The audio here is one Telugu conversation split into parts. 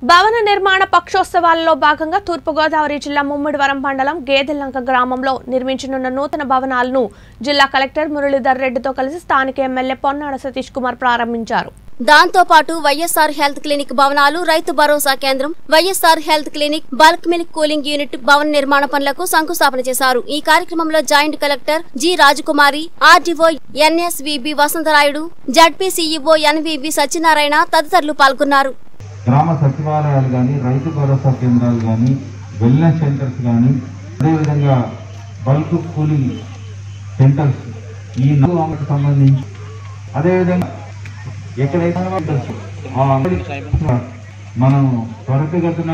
భవన నిర్మాణ పక్షోత్సవాలలో భాగంగా తూర్పు గోదావరి జిల్లా ముమ్మిడివరం మండలం గేదెలంక గ్రామంలో నిర్మించనున్న నూతన భవనాలను జిల్లా కలెక్టర్ మురళీధర్ రెడ్డితో కలిసి స్థానిక ఎమ్మెల్యే పొన్నాడ సతీష్ కుమార్ ప్రారంభించారు. దాంతో పాటు వైఎస్ఆర్ హెల్త్ క్లినిక్ భవనాలు, రైతు భరోసా కేంద్రం, YSR health clinic, bulk milk cooling unit భవన నిర్మాణ పనులకు శంకుస్థాపన చేశారు. ఈ కార్యక్రమంలో joint collector G Rajakumari, RDO NSVB Vasantharayudu, ZP CEO NVB Satyanarayana తదితరులు పాల్గొన్నారు. గ్రామ సచివాలయాలు కానీ, రైతు భరోసా కేంద్రాలు కానీ, వెల్నెస్ సెంటర్స్ కానీ, అదేవిధంగా బల్క్ కూలింగ్ సెంటర్స్ ఈ 4 సంబంధించి, అదేవిధంగా ఎక్కడైతే మనం త్వరితగతిన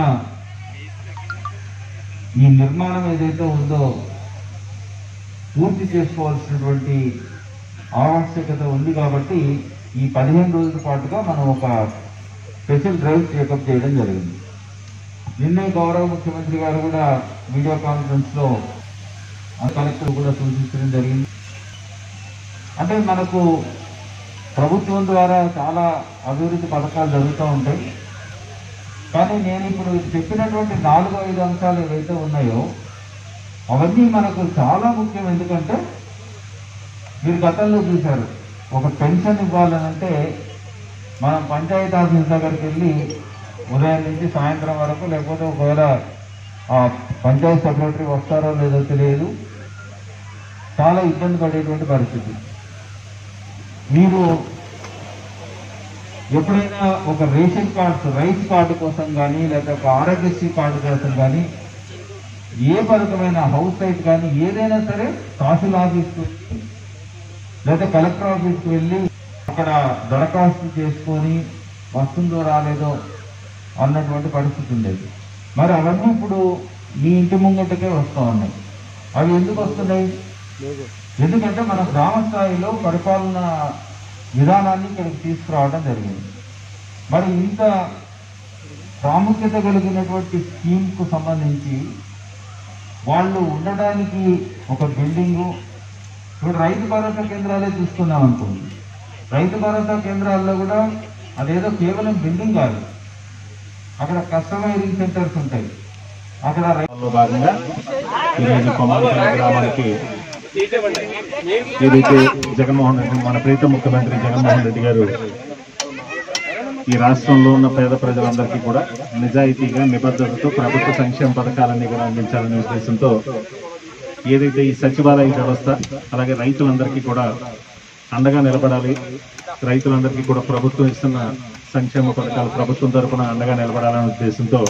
ఈ నిర్మాణం ఏదైతే ఉందో పూర్తి చేసుకోవాల్సినటువంటి ఆవశ్యకత ఉంది. కాబట్టి ఈ 15 రోజుల పాటుగా మనం ఒక స్పెషల్ డ్రైవ్ టేకప్ చేయడం జరిగింది. నిన్నే గౌరవ ముఖ్యమంత్రి గారు కూడా వీడియో కాన్ఫరెన్స్లో కలెక్టర్ కూడా సూచించడం జరిగింది. అంటే మనకు ప్రభుత్వం ద్వారా చాలా అభివృద్ధి పథకాలు జరుగుతూ ఉంటాయి. కానీ నేను ఇప్పుడు చెప్పినటువంటి 4-5 అంశాలు ఏవైతే ఉన్నాయో అవన్నీ మనకు చాలా ముఖ్యం. ఎందుకంటే మీరు గతంలో చూశారు, ఒక పెన్షన్ ఇవ్వాలనంటే మనం పంచాయతీ ఆఫీస్ దగ్గరికి వెళ్ళి ఉదయం నుంచి సాయంత్రం వరకు, లేకపోతే ఒకవేళ పంచాయతీ సెక్రటరీ వస్తారో లేదో తెలియదు, చాలా ఇబ్బంది పడేటువంటి పరిస్థితి. మీరు ఎప్పుడైనా ఒక రేషన్ కార్డ్స్, రైస్ కార్డు కోసం కానీ, లేదా ఒక ఆరోగ్యశ్రీ కార్డు కోసం కానీ, ఏ పథకమైన హౌస్ సైట్ కానీ ఏదైనా సరే తహసీల్ ఆఫీస్కి లేదా కలెక్టర్ ఆఫీస్కి వెళ్ళి అక్కడ దరఖాస్తు చేసుకొని వస్తుందో రాలేదో అన్నటువంటి పరిస్థితి ఉండేది. మరి అవన్నీ ఇప్పుడు మీ ఇంటి ముంగటకే వస్తూ ఉన్నాయి. అవి ఎందుకు వస్తున్నాయి? ఎందుకంటే మన గ్రామ స్థాయిలో పరిపాలన విధానాన్ని ఇక్కడికి తీసుకురావడం జరిగింది. మరి ఇంత ప్రాముఖ్యత కలిగినటువంటి స్కీమ్కు సంబంధించి వాళ్ళు ఉండడానికి ఒక బిల్డింగు, ఇప్పుడు రైతు భరోసా కేంద్రాలే చూసుకున్నాం అనుకోండి. రైతు భరోసా కేంద్రాల్లో కూడా అదేదో కేవలం బిల్డింగ్ కాదు, అక్కడ కస్టమైజింగ్ సెంటర్స్ ఉంటాయి. అక్కడ భాగంగా ఈరోజు కొమాలపల్లి గ్రామానికి ఏదైతే జగన్మోహన్ రెడ్డి, మన ప్రీత ముఖ్యమంత్రి జగన్మోహన్ రెడ్డి గారు ఈ రాష్ట్రంలో ఉన్న పేద ప్రజలందరికీ కూడా నిజాయితీగా, నిబద్ధతతో ప్రభుత్వ సంక్షేమ పథకాలన్నీ కూడా అందించాలనే ఉద్దేశంతో ఏదైతే ఈ సచివాలయ వ్యవస్థ, అలాగే రైతులందరికీ కూడా అండగా నిలబడాలి, రైతులందరికీ కూడా ప్రభుత్వం ఇస్తున్న సంక్షేమ పథకాలు ప్రభుత్వం తరఫున అండగా నిలబడాలనే ఉద్దేశంతో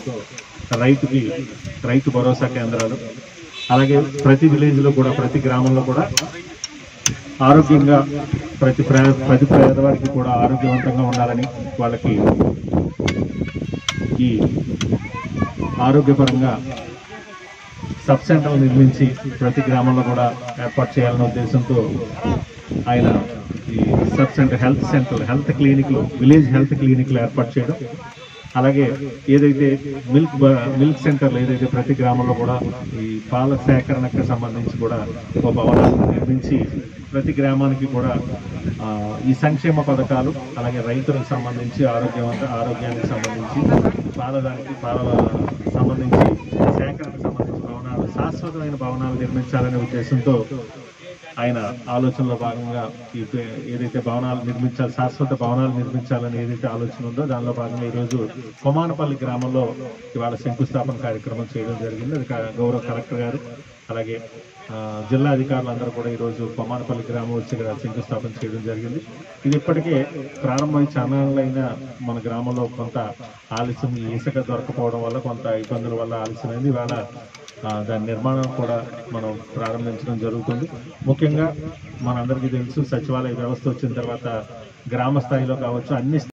రైతు భరోసా కేంద్రాలు, అలాగే ప్రతి విలేజ్లో కూడా, ప్రతి గ్రామంలో కూడా ఆరోగ్యంగా ప్రతి పేదవాడికి కూడా ఆరోగ్యవంతంగా ఉండాలని, వాళ్ళకి ఈ ఆరోగ్యపరంగా సబ్ సెంటర్లు నిర్మించి ప్రతి గ్రామంలో కూడా ఏర్పాటు చేయాలనే ఉద్దేశంతో ఆయన ఈ సబ్ సెంటర్, హెల్త్ క్లినిక్లు, విలేజ్ హెల్త్ క్లినిక్లు ఏర్పాటు చేయడం, అలాగే ఏదైతే మిల్క్ సెంటర్లు ఏదైతే ప్రతి గ్రామంలో కూడా ఈ పాల సేకరణకు సంబంధించి కూడా ఒక భవనాలను నిర్మించి ప్రతి గ్రామానికి కూడా ఈ సంక్షేమ పథకాలు, అలాగే రైతులకు సంబంధించి ఆరోగ్యానికి సంబంధించి పాల సంబంధించి సేకరణకు సంబంధించి భవనాలు, శాశ్వతమైన భవనాలు నిర్మించాలనే ఉద్దేశంతో ఆయన ఆలోచనలో భాగంగా ఏదైతే భవనాలు నిర్మించాలి, శాశ్వత భవనాలు నిర్మించాలని ఏదైతే ఆలోచన ఉందో దానిలో భాగంగా ఈరోజు కొమానపల్లి గ్రామంలో ఇవాళ శంకుస్థాపన కార్యక్రమం చేయడం జరిగింది. అది గౌరవ కలెక్టర్ గారు, అలాగే జిల్లా అధికారులందరూ కూడా ఈరోజు కొమానపల్లి గ్రామం వచ్చి ఇక్కడ శంకుస్థాపన చేయడం జరిగింది. ఇది ఇప్పటికే ప్రారంభమై చాలాలైన మన గ్రామంలో కొంత ఆలస్యం, ఇసుక దొరకపోవడం వల్ల కొంత ఇబ్బందుల వల్ల ఆలస్యమైంది. ఇవాళ దాని నిర్మాణం కూడా మనం ప్రారంభించడం జరుగుతుంది. ముఖ్యంగా మనందరికీ తెలుసు, సచివాలయ వ్యవస్థ వచ్చిన తర్వాత గ్రామ స్థాయిలో కావచ్చు, అన్ని